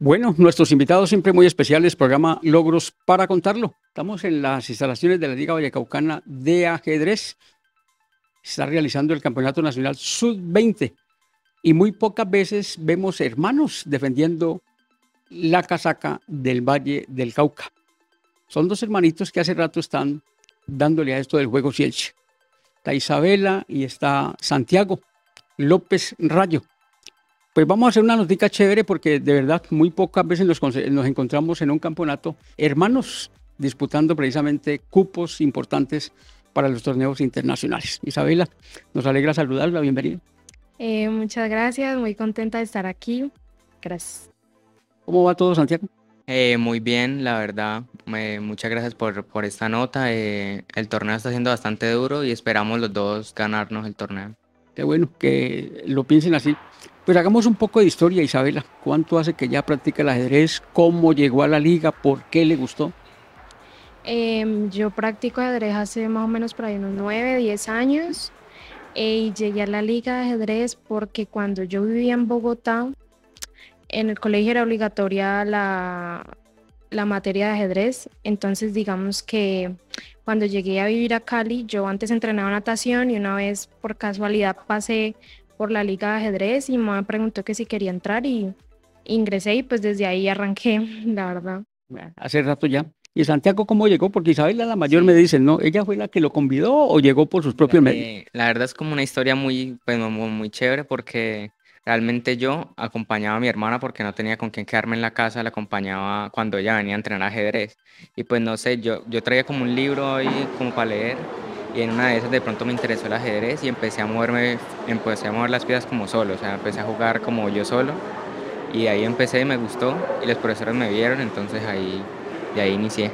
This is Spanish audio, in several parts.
Bueno, nuestros invitados siempre muy especiales, programa Logros para contarlo. Estamos en las instalaciones de la Liga Vallecaucana de ajedrez. Se está realizando el Campeonato Nacional Sub-20 y muy pocas veces vemos hermanos defendiendo la casaca del Valle del Cauca. Son dos hermanitos que hace rato están dándole a esto del juego Cielce. Está Isabela y está Santiago López Rayo. Pues vamos a hacer una notica chévere porque de verdad muy pocas veces nos encontramos en un campeonato hermanos disputando precisamente cupos importantes para los torneos internacionales. Isabela, nos alegra saludarla, bienvenida. Muchas gracias, muy contenta de estar aquí. Gracias. ¿Cómo va todo, Santiago? Muy bien, la verdad. Muchas gracias por esta nota. El torneo está siendo bastante duro y esperamos los dos ganarnos el torneo. Qué bueno que lo piensen así. Pues hagamos un poco de historia, Isabela. ¿Cuánto hace que ya practica el ajedrez? ¿Cómo llegó a la liga? ¿Por qué le gustó? Yo practico ajedrez hace más o menos por ahí unos 9, 10 años y llegué a la liga de ajedrez porque cuando yo vivía en Bogotá, en el colegio era obligatoria la materia de ajedrez. Entonces digamos que cuando llegué a vivir a Cali, yo antes entrenaba natación y una vez por casualidad pasé por la liga de ajedrez y mi mamá me preguntó que si quería entrar y ingresé y pues desde ahí arranqué, la verdad. Hace rato ya. ¿Y Santiago cómo llegó? Porque Isabela, la mayor, me Sí. dicen, ¿no? ¿Ella fue la que lo convidó o llegó por sus propios medios? La verdad es como una historia pues, muy chévere porque realmente yo acompañaba a mi hermana porque no tenía con quién quedarme en la casa, la acompañaba cuando ella venía a entrenar ajedrez. Y pues no sé, yo traía como un libro ahí como para leer y en una de esas de pronto me interesó el ajedrez y empecé a mover las piezas como solo, o sea, empecé a jugar como yo solo y ahí empecé y me gustó y los profesores me vieron, entonces de ahí inicié.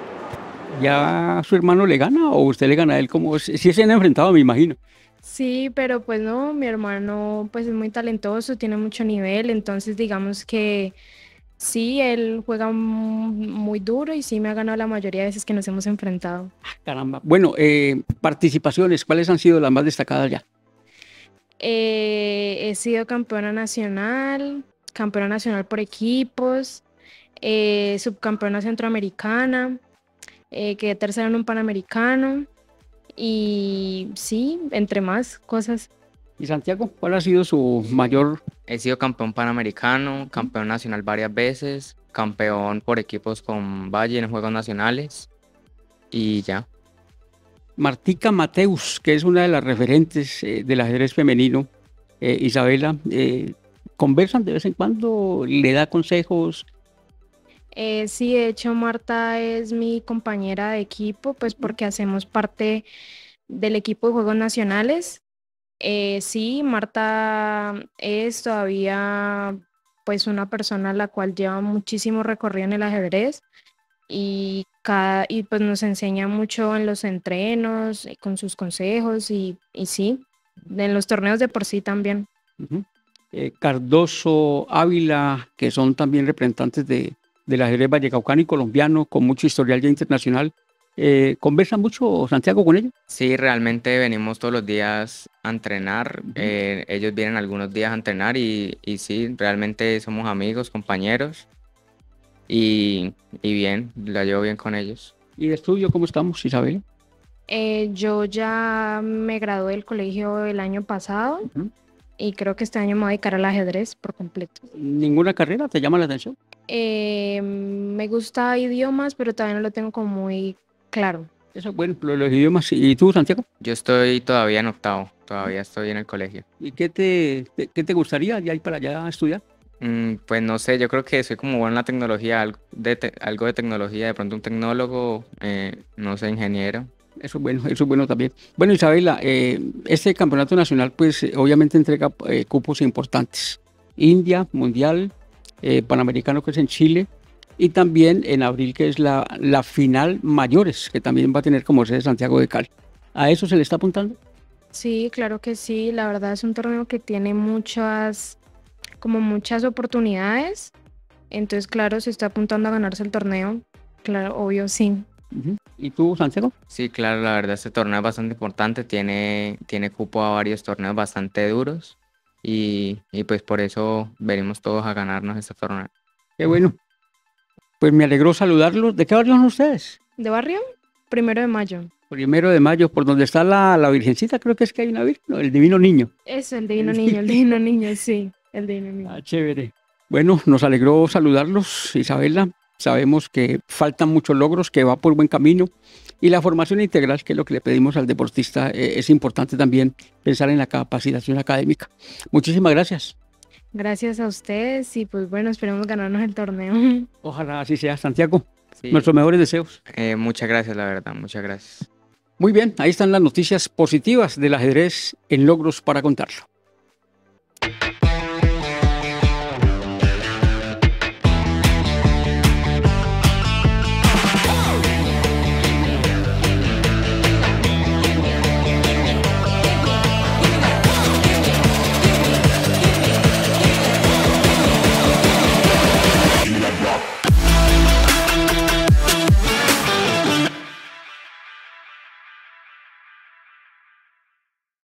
¿Ya su hermano le gana o usted le gana a él? Como si se han enfrentado, me imagino. Sí, pero pues no, mi hermano pues es muy talentoso, tiene mucho nivel, entonces digamos que sí, él juega muy duro y sí me ha ganado la mayoría de veces que nos hemos enfrentado. Caramba. Bueno, participaciones, ¿cuáles han sido las más destacadas ya? He sido campeona nacional por equipos, subcampeona centroamericana, quedé tercera en un panamericano y sí, entre más cosas. ¿Y Santiago, cuál ha sido su mayor? He sido campeón panamericano, campeón nacional varias veces, campeón por equipos con Valle en Juegos Nacionales y ya. Martica Mateus, que es una de las referentes del ajedrez femenino, Isabela, conversan de vez en cuando, le da consejos. Sí, de hecho Marta es mi compañera de equipo, pues porque hacemos parte del equipo de Juegos Nacionales. Sí, Marta es todavía pues una persona a la cual lleva muchísimo recorrido en el ajedrez y pues nos enseña mucho en los entrenos, con sus consejos y sí, en los torneos de por sí también. Ujú. Cardoso, Ávila, que son también representantes del ajedrez vallecaucano y colombiano, con mucho historial ya internacional. ¿Conversa mucho Santiago con ellos? Sí, realmente venimos todos los días a entrenar. Ellos vienen algunos días a entrenar y sí, realmente somos amigos, compañeros y bien, la llevo bien con ellos. ¿Y de estudio cómo estamos, Isabel? Yo ya me gradué del colegio el año pasado Ujú. y creo que este año me voy a dedicar al ajedrez por completo. ¿Ninguna carrera te llama la atención? Me gusta idiomas, pero todavía no lo tengo como muy claro. Eso, bueno, los idiomas. ¿Y tú, Santiago? Yo estoy todavía en octavo, todavía estoy en el colegio. ¿Y qué te gustaría de ahí para allá estudiar? Pues no sé, yo creo que soy como bueno en la tecnología, algo de tecnología, de pronto un tecnólogo, no sé, ingeniero. Eso es bueno también. Bueno, Isabela, este campeonato nacional, pues obviamente entrega cupos importantes. India, Mundial, Panamericano, que es en Chile, y también en abril, que es la final mayores, que también va a tener como sede Santiago de Cali. ¿A eso se le está apuntando? Sí, claro que sí. La verdad es un torneo que tiene como muchas oportunidades. Entonces, claro, se está apuntando a ganarse el torneo. Claro, obvio, sí. Ujú. ¿Y tú, Santiago? Sí, claro, la verdad este torneo es bastante importante, tiene cupo a varios torneos bastante duros y pues por eso venimos todos a ganarnos este torneo. Qué bueno. Pues me alegró saludarlos. ¿De qué barrio son ustedes? ¿De barrio? 1 de Mayo. 1 de Mayo, por donde está la Virgencita, creo que es que hay una Virgen, no, el Divino Niño. Eso, el Divino Niño, el Divino Niño, sí, el Divino Niño. Ah, chévere. Bueno, nos alegró saludarlos, Isabela. Sabemos que faltan muchos logros, que va por buen camino. Y la formación integral, que es lo que le pedimos al deportista, es importante también pensar en la capacitación académica. Muchísimas gracias. Gracias a ustedes y pues bueno, esperemos ganarnos el torneo. Ojalá así sea, Santiago. Sí, Nuestros mejores deseos. muchas gracias, la verdad, muchas gracias. Muy bien, ahí están las noticias positivas del ajedrez en Logros para contarlo.